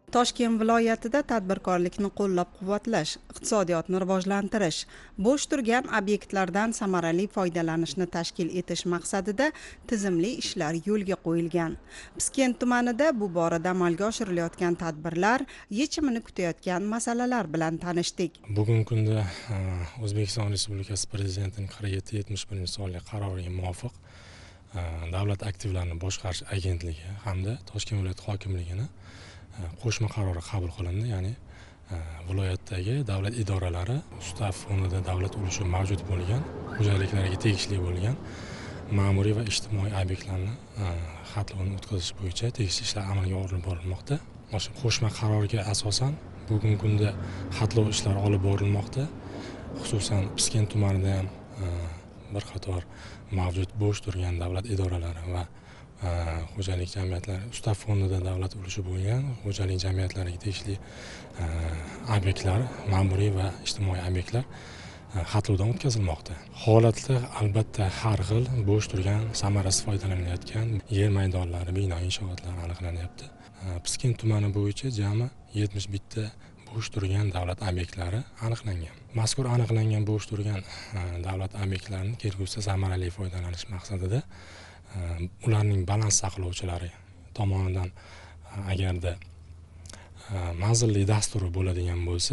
Toshkent viloyatida tadbirkorlikni qo'llab-quvvatlash, iqtisodiyotni rivojlantirish, bo'sh turgan obyektlardan samarali foydalanishni tashkil etish maqsadida tizimli ishlar yo'lga qo'yilgan. Piskent tumanida bu borada amalga oshirilayotgan tadbirlar, yechimini kutayotgan masalalar bilan tanishdik. Bugungi kunda O'zbekiston Respublikasi Prezidentining 47-71-sonli qaroriga muvofiq davlat aktivlarini boshqarish agentligi hamda Toshkent viloyat hokimligini qo'shma qarori qabul qilindi. Ya'ni viloyatdagi davlat idoralari ustav fonida davlat ulushi mavjud bo'lgan, xo'jaliklariga tegishli bo'lgan ma'muriy va ijtimoiy obyektlarni xatlovini o'tkazish bo'yicha tegishli ishlar amalga olib borilmoqda. O'sha qo'shma qarorga asosan bugungi kunda xatlov ishlari olib borilmoqda. Xususan Piskent tumanida ham bir qator mavjud bo'sh turgan davlat idoralari va xo'jalik jamiyatlari, ustav fondida davlat ulushi bo'lgan xo'jalik jamiyatlariga tegishli obyektlar, ma'muriy va ijtimoiy obyektlar xatlovdan o'tkazilmoqda. Holatda albatta har xil bo'sh turgan, samarasiz foydalanilayotgan yer maydonlari, bino inshootlari aniqlanyapti. Piskent tumani bo'yicha jami 71 ta bo'sh turgan davlat obyektlari aniqlangan. Mazkur aniqlangan bo'sh turgan davlat obyektlarini kelgusida samarali foydalanish maqsadida ularning balans saqlovchilari tomonidan agarda manzilli dasturi bo'ladigan bo'lsa,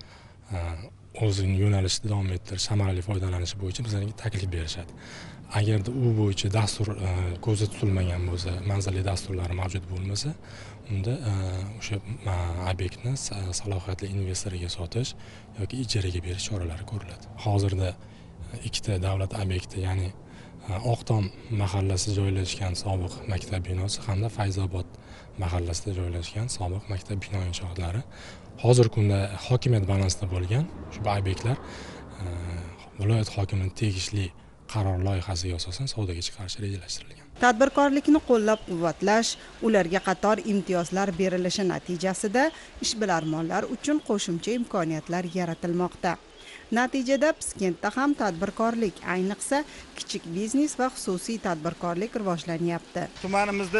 o'zining yo'nalishida davom ettirish, samarali foydalanish bo'yicha bizlarga taklif berishadi. Agarda u bo'yicha dastur ko'zda tutilmagan bo'lsa, manzilli dasturlari mavjud bo'lmasa, unda o'sha obyektni salohiyatli investorga sotish yoki ijaraga berish choralari ko'riladi. Hozirda ikkita davlat obyekti, ya'ni Oqtom mahallasida joylashgan sobiq maktab binosi hamda Fayzobod mahallasida joylashgan sobiq maktab bino inshootlari hozirgi kunda hokimiyat balansida bo'lgan shu obyektlar viloyat hokimining tegishli qaror loyihasiga asosan savdoga chiqarish rejalashtirilgan. Tadbirkorlikni qo'llab-quvvatlash, ularga qator imtiyozlar berilishi natijasida ishbilarmonlar uchun qo'shimcha imkoniyatlar yaratilmoqda. Natijada Piskentda ham tadbirkorlik, ayniqsa kichik biznes va xususiy tadbirkorlik rivojlanyapti. Tumanimizda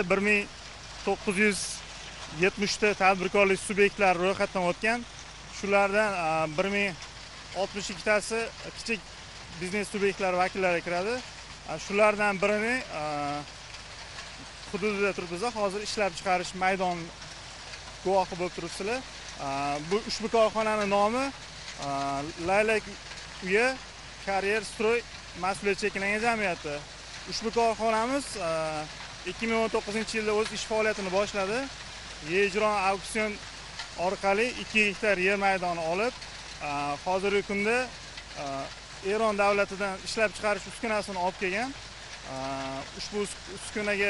1970 ta tadbirkorlik subyektlari ro'yxatdan o'tgan. Shulardan 1062 tasi kichik biznes subyektlari vakillari kiradi. Shulardan birini hududida turibmiz. Hozir ishlab chiqarish maydon guvohi bo'lib turibsizlar. Bu ushbu korxonaning nomi Laylak uyi karyer stroy mas'uliyat cheklangan jamiyati. Ushbu korxonamiz 2019-yilda o'z ish faoliyatini boshladi. Yejron auksion orqali 2 gektar yer maydoni olib, hozirgi kunda Eron davlatidan ishlab chiqarish uskunasini olib kelgan. Ushbu uskunaga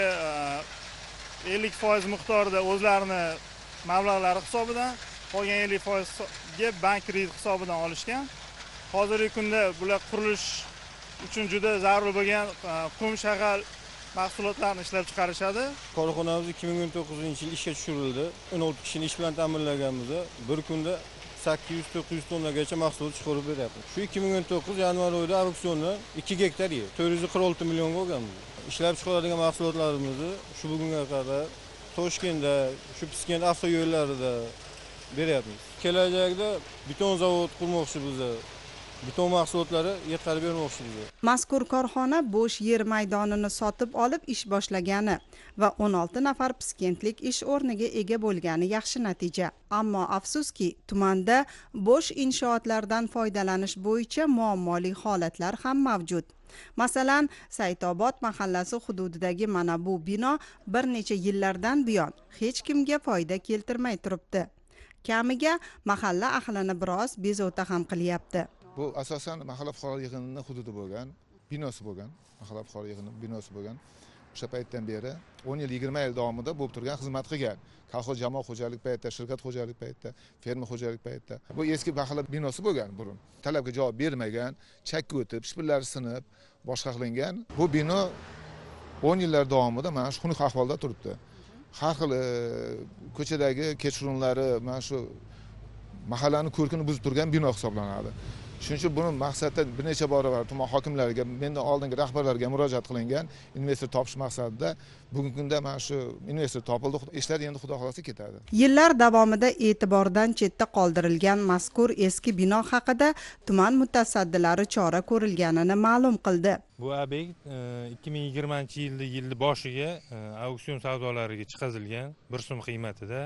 50% miqdorida o'zlarini mablag'lari hisobidan, qolgan 50%ga bank kredit hisobidan olishgan. Hozirgi kunda bular qurilish uchun juda zarur bo'lgan qum shag'al mahsulotlarni ishlab chiqarishadi. Korxonamiz 2019-yil ishga tushirildi. 16 kishini ish bilan ta'minlaganimizda bir kunda 800-900 tonnagacha mahsulot chiqarib beryapmiz. Shu 2019 yanvar oyida auksionda 2 gektar yer 446 millionga olganmiz. Ishlab chiqaradigan mahsulotlarimizni shu bugunga qadar Toshkentda, shu Piskent avtoyo'llarida beryapmiz. Kelajakda beton zavod qurmoqchimiz. Beton mahsulotlari yetkazib bermoqchimiz. Mazkur korxona bo'sh yer maydonini sotib olib ish boshlagani va 16 nafar piskentlik ish o'rniga ega bo'lgani yaxshi natija. Ammo afsuski, tumanda bo'sh inshootlardan foydalanish bo'yicha muammoli holatlar ham mavjud. Masalan, Saytobod mahallasi hududidagi mana bu bino bir necha yillardan buyon hech kimga foyda keltirmay turibdi. Kamiga mahalla ahlini biroz bezovta ham qilyapti. Bu asosan mahalla fuqarolar yig'inining hududi bo'lgan, binosi bo'lgan, mahalla fuqarolar yig'inining binosi bo'lgan. O'sha paytdan beri 10 yil, 20 yil davomida bo'lib turgan, xizmat qilgan. Kolxoz jamoat xo'jalik paytida, shirkat xo'jalik paytida, fermer xo'jalik paytida. Bu eski mahalla binosi bo'lgan burun. Talabga javob bermagan, chakka o'tib, shpillari sinib, boshqa qilingan. Bu bino 10 yillar davomida mana shu xunuk ahvolda turibdi. Har xil ko'chadagi kechurunlari mana shu mahallani ko'rkini buzib turgan bino hisoblanadi. Shuning uchun buni maqsadda bir necha barobar tuman hokimlariga, mendan oldingi rahbarlarga murojaat qilingan, investor topish maqsadida bugungi kunda mana shu investor topildi. Ishlar endi xudo xolasa ketadi. Yillar davomida e'tibordan chetda qoldirilgan mazkur eski bino haqida tuman mutasaddilari chora ko'rilganini ma'lum qildi. Bu obyekt 2020-yilning boshiga auksion savdolariga chiqazilgan 1 so'm qiymatida.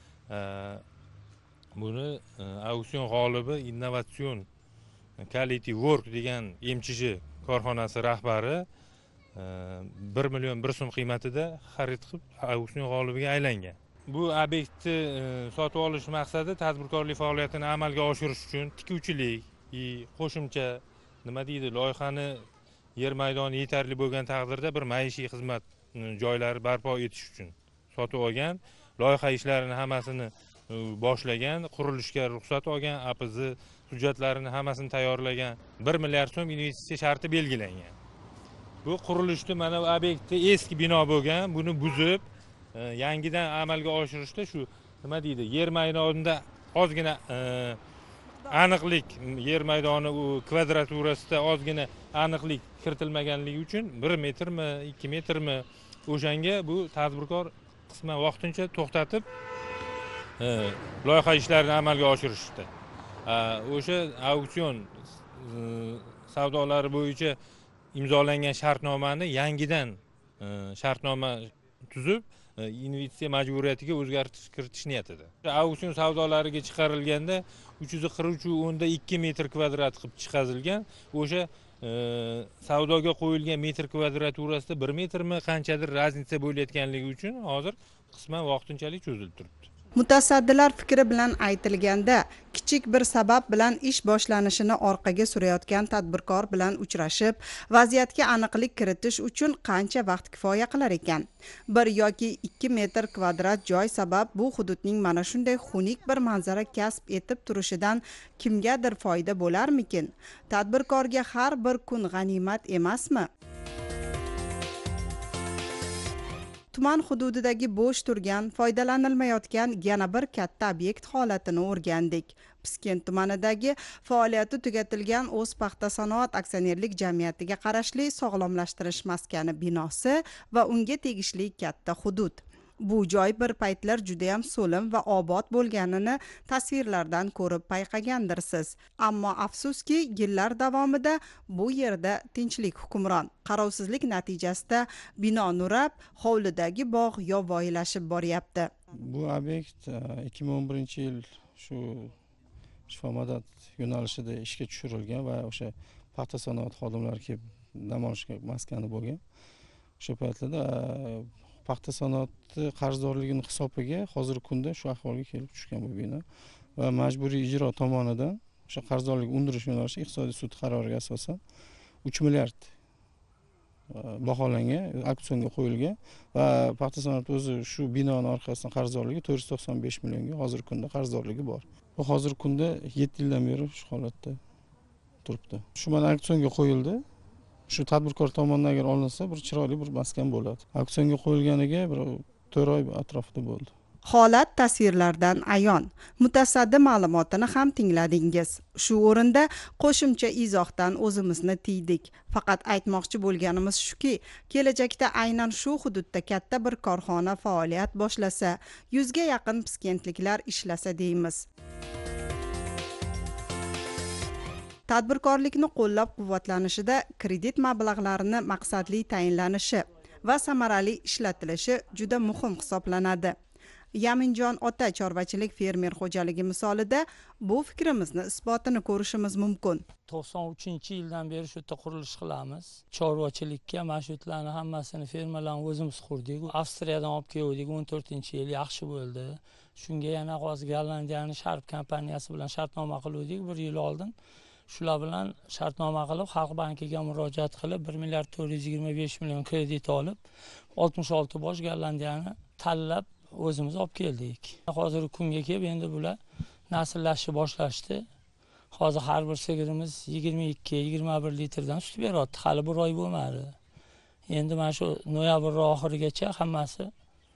Buni auksion g'olibi innovatsion Quality Work degan MCH korxonasi rahbari 1 million 1 so'm qiymatida xarid qilib auksion g'olibiga aylangan. Bu obyektni sotib olish maqsadi tadbirkorlik faoliyatini amalga oshirish uchun tikuvchilik, qo'shimcha nima deydi, loyihani yer maydoni yetarli bo'lgan taqdirda bir maishiy xizmat joylari barpo etish uchun sotib olgan. Loyiha ishlarini hammasini boshlagan, qurilishga ruxsat olgan, APZ hujjatlarini hammasini tayyorlagan, 1 milliard so'm investitsiya sharti belgilangan. Bu qurilishni mana bu obyektda eski bino bo'lgan, buni buzib yangidan amalga oshirishda shu nima deydi, yer maydonida ozgina aniqlik, yer maydoni kvadraturasida ozgina aniqlik kiritilmaganligi uchun 1 metrmi, 2 metrmi o'shanga bu tadbirkor qisman vaqtincha to'xtatib loyiha ishlarini amalga oshirishdi. O'sha auksion savdolari bo'yicha imzolangan shartnomani yangidan shartnoma tuzib investitsiya majburiyatiga o'zgartirish kiritish niyatida. Auksion savdolariga chiqarilganda 343.2 metr kvadrat qilib chiqazilgan. O'sha savdoga qo'yilgan metr kvadraturasida 1 metrmi qanchadir raznica bo'layotganligi uchun hozir qisman vaqtinchalik cho'zilib turibdi. Mutasaddilar fikri bilan aytilganda, kichik bir sabab bilan ish boshlanishini orqaga surayotgan tadbirkor bilan uchrashib, vaziyatga aniqlik kiritish uchun qancha vaqt kifoya qilar ekan? 1 yoki 2 metr kvadrat joy sabab bu hududning mana shunday xunuk bir manzara kasb etib turishidan kimgadir foyda bo'larmikin? Tadbirkorga har bir kun g'animat emasmi? Tuman hududidagi bo'sh turgan, foydalanilmayotgan yana bir katta obyekt holatini o'rgandik. Piskent tumanidagi faoliyati tugatilgan O'z paxta sanoat aksionerlik jamiyatiga qarashli sog'lomlashtirish maskani binosi va unga tegishli katta hudud. Bu joy bir paytlar juda ham so'lim va obod bo'lganini tasvirlardan ko'rib payqagandirsiz. Ammo afsuski, yillar davomida bu yerda tinchlik hukmron. Qarovsizlik natijasida bino nurab, hovlidagi bog' yovvoyilashib boryapti. Bu obyekt 2011-yil shu shifomadad yo'nalishida ishga tushirilgan va o'sha paxta sanoat xodimlari kelib dam olishga maskani bo'lgan. O'sha paytlarda paxta sanoati qarzdorligini hisobiga hozirgi kunda shu ahvolga kelib tushgan bu bino va majburiy ijro tomonidan o'sha qarzdorlik undirish yo'nalishi iqtisodiy sud qaroriga asosan 3 milliard baholangan, auksionga qo'yilgan va paxta sanoati o'zi shu binoning orqasidan qarzdorligi 495 millionga hozirgi kunda qarzdorligi bor. Bu hozirgi kunda 7 yildan beri shu holatda turibdi. Shu mana auksionga qo'yildi. Shu tadbirkor tomonidan agar olinsa bir chiroyli bir maskan bo'ladi. Auksionga qo'yilganiga bir 4 oy atrofida bo'ldi. Holat tasvirlardan ayon. Mutasaddi ma'lumotini ham tingladingiz. Shu o'rinda qo'shimcha izohdan o'zimizni tiydik. Faqat aytmoqchi bo'lganimiz shuki, kelajakda aynan shu hududda katta bir korxona faoliyat boshlasa, 100 ga yaqin piskentliklar ishlasa deymiz. Tadbirkorlikni qo'llab-quvvatlanishida kredit mablag'larini maqsadli tayinlanishi va samarali ishlatilishi juda muhim hisoblanadi. Yaminjon ota chorvachilik fermer xo'jaligi misolida bu fikrimizni isbotini ko'rishimiz mumkin. 93-yildan beri shu yerda qurilish qilamiz. Chorvachilikka mashg'ulotlarni hammasini fermalarni o'zimiz qurdik. Avstriyadan olib keldik 14-yil yaxshi bo'ldi. Shunga yana hozir Gollandiyaning Sharp kompaniyasi bilan shartnoma qildik 1 yil oldin. Shular bilan shartnoma qilib, Xalq bankiga murojaat qilib 1 milliard 425 million kredit olib, 66 bosh Gollandiyani tanlab o'zimiz olib keldik. Hozirgi kunga kelib endi bular nasllashni boshlashdi. Hozir har bir sigirimiz 22-21 litrdan sut beradi. Hali 1 oy bo'lmadi. Endi mana shu noyabr oxirigacha hammasi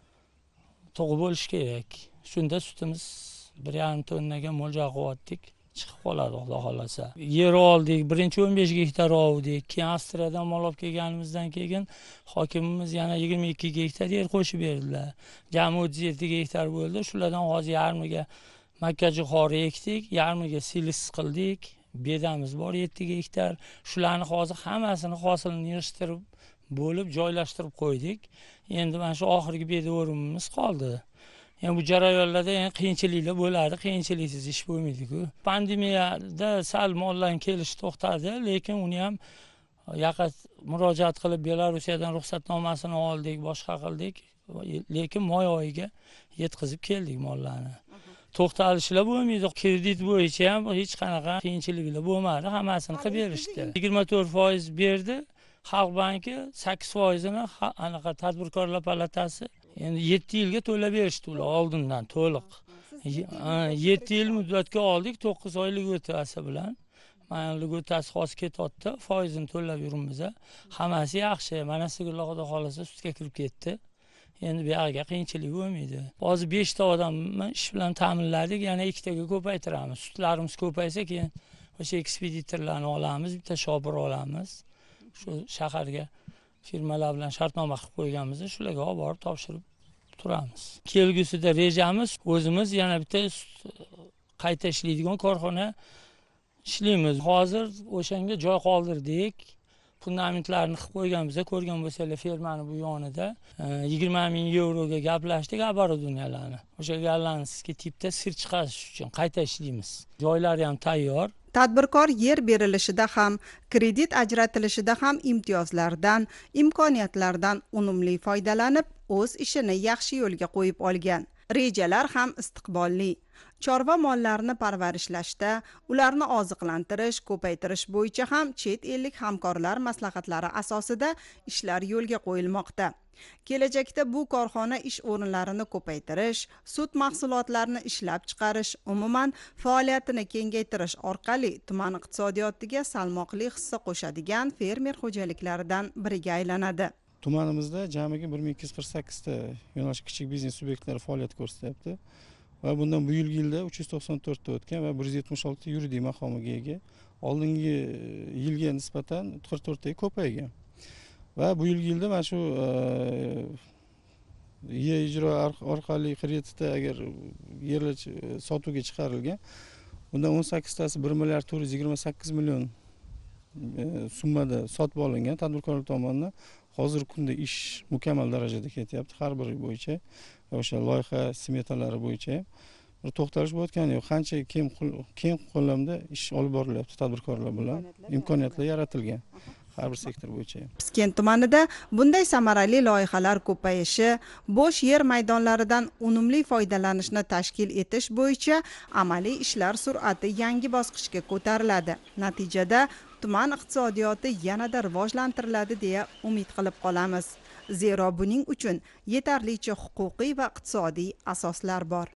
to'g'ri bo'lishi kerak. Shunda sutimiz 1,5 tonnaga mo'ljal qilyaptik. chiqib qoladi xudo xohlasa. Yer oldik, birinchi 15 gektar oldik, keyin Avstriyadan mol olib kelganimizdan keyin hokimimiz yana 22 gektar yer qo'shib berdilar. Jami 37 gektar bo'ldi. Shulardan hozir yarmiga makkajo'xori ekdik, yarmiga silis qildik. Bedamiz bor 7 gektar. Shularni hozir hammasini hosilni yig'ishtirib bo'lib joylashtirib qo'ydik. Endi mana shu oxirgi beda o'rimimiz qoldi. Yani bu jarayonlarda qiyinchiliklar bo'ladi, qiyinchiliksiz ish bo'lmaydi-ku. Pandemiyada sal mollarning kelishi to'xtadi, lekin uni ham yaqin murojaat qilib Belorussiyadan ruxsatnomasini oldik, boshqa qildik, lekin may oyiga yetkazib keldik mollarni. To'xtalishlar bo'lmaydi. Kredit bo'yicha ham hech qanaqa qiyinchiliklar bo'lmadi, hammasini qilib berishdi. 24% berdi. Xalq banki 8%ni anaqa tadbirkorlar palatasi endi 7 yilga to'lab berishdi ular oldindan to'liq. 7 yil muddatga oldik, 9 oylik o'tasi bilan. Mayli o'tasi hozir ketotdi, foizini to'lab yuribmiz. Hammasi yaxshi. Mana sigirlar xudo xolasa sutga kirib ketdi. Endi bu yerga qiyinchilik bo'lmaydi. Hozir 5 ta odamni ish bilan ta'minladik, yana 2 taga ko'paytiramiz. Sutlarimiz ko'paysa keyin o'sha ekspeditorlarni olamiz, bitta shopir olamiz. Shu shaharga firmalar bilan shartnoma qilib qo'yganmiz, shularga olib borib topshirib turamiz. Kelgusida rejamiz o'zimiz yana bitta qayta ishlaydigan korxona ishlaymiz. Hozir o'shanga joy qoldirdik. Fundamentlarni qilib qo'yganmiz, ko'rgan bo'lsanglar fermani bu yonida 20 ming yevroga gaplashdik obорудованияларni. O'sha gollandskiy tipda sir chiqarish uchun qayta ishlaymiz. Joylari ham tayyor. Tadbirkor yer berilishida ham, kredit ajratilishida ham imtiyozlardan, imkoniyatlardan unumli foydalanib, o'z ishini yaxshi yo'lga qo'yib olgan. Rejalar ham istiqbolli. Chorva mollarini parvarishlashda, ularni oziqlantirish, ko'paytirish bo'yicha ham chet ellik hamkorlar maslahatlari asosida ishlar yo'lga qo'yilmoqda. Kelajakda bu korxona ish o'rinlarini ko'paytirish, sut mahsulotlarini ishlab chiqarish, umuman faoliyatini kengaytirish orqali tuman iqtisodiyotiga salmoqli hissa qo'shadigan fermer xo'jaliklaridan biriga aylanadi. Tumanimizda jamiga 1248 ta yo'nalish kichik biznes subyektlari faoliyat ko'rsatyapti. Va bundan bu yilda 394 ta o'tgan va 176 ta yuridik maqomiga ega. Oldingi yilga nisbatan 44 ta ko'paygan. Va bu yilda mana shu ijro orqali kreditda agar yerlar sotuvga chiqarilgan, undan 18 tasi 1 milliard 428 million summada sotib olingan tadbirkorlar tomonidan. Hozirgi kunda ish mukammal darajada ketyapti har biri bo'yicha. O'sha loyiha smetalari bo'yicha bir to'xtalish bo'layotgani yo'q. Qancha keng qo'llamda ish olib borilyapti tadbirkorlar bilan. Imkoniyatlar yaratilgan har bir sektor bo'yicha. Piskent tumanida bunday samarali loyihalar ko'payishi, bo'sh yer maydonlaridan unumli foydalanishni tashkil etish bo'yicha amaliy ishlar sur'ati yangi bosqichga ko'tariladi. Natijada tuman iqtisodiyoti yanada rivojlantiriladi deya umid qilib qolamiz. Zero buning uchun yetarlicha huquqiy va iqtisodiy asoslar bor.